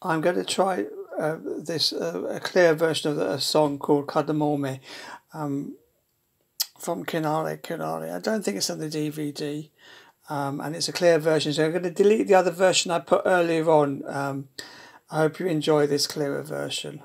I'm going to try this a clear version of a song called Qadmon from KINARE. I don't think it's on the DVD, and it's a clear version, so I'm going to delete the other version I put earlier on. I hope you enjoy this clearer version.